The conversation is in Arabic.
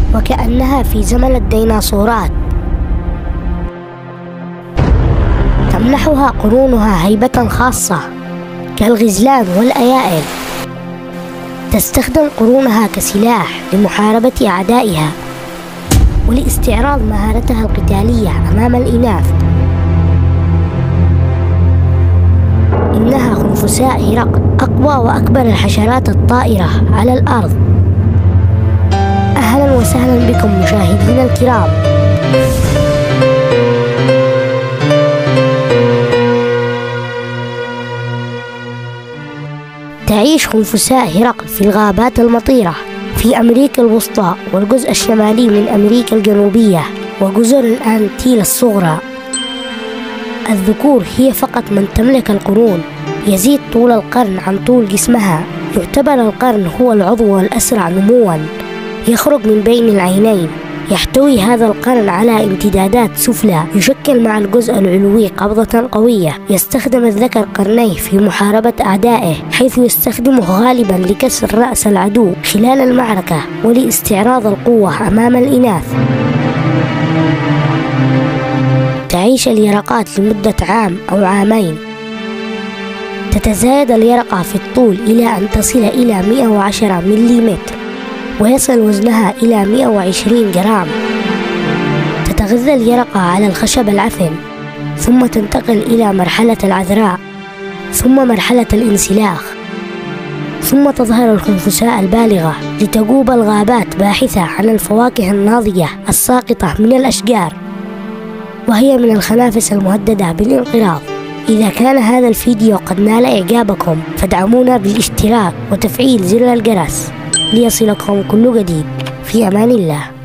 وكأنها في زمن الديناصورات. تمنحها قرونها هيبة خاصة كالغزلان والأيائل. تستخدم قرونها كسلاح لمحاربة أعدائها ولاستعراض مهارتها القتالية أمام الإناث. إنها خنفساء هرقل، أقوى وأكبر الحشرات الطائرة على الأرض. أهلا وسهلا بكم مشاهدينا الكرام. تعيش خنفساء هرقل في الغابات المطيرة في أمريكا الوسطى والجزء الشمالي من أمريكا الجنوبية وجزر الأنتيل الصغرى. الذكور هي فقط من تملك القرون. يزيد طول القرن عن طول جسمها. يعتبر القرن هو العضو الأسرع نمواً، يخرج من بين العينين. يحتوي هذا القرن على امتدادات سفلى، يشكل مع الجزء العلوي قبضة قوية. يستخدم الذكر قرنيه في محاربة أعدائه، حيث يستخدمه غالبا لكسر رأس العدو خلال المعركة ولاستعراض القوة أمام الإناث. تعيش اليرقات لمدة عام أو عامين. تتزايد اليرقة في الطول إلى أن تصل إلى 110 ملم، ويصل وزنها إلى 120 جرام. تتغذى اليرقة على الخشب العفن، ثم تنتقل إلى مرحلة العذراء، ثم مرحلة الانسلاخ، ثم تظهر الخنفساء البالغة لتجوب الغابات باحثة عن الفواكه الناضجة الساقطة من الأشجار، وهي من الخنافس المهددة بالانقراض. إذا كان هذا الفيديو قد نال إعجابكم فادعمونا بالاشتراك وتفعيل زر الجرس ليصلكم كل جديد. في أمان الله.